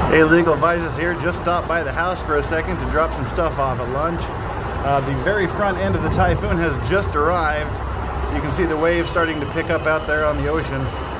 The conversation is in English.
Hey, Legal Advisors here. Just stopped by the house for a second to drop some stuff off at lunch. The very front end of the Typhoon has just arrived. You can see the waves starting to pick up out there on the ocean.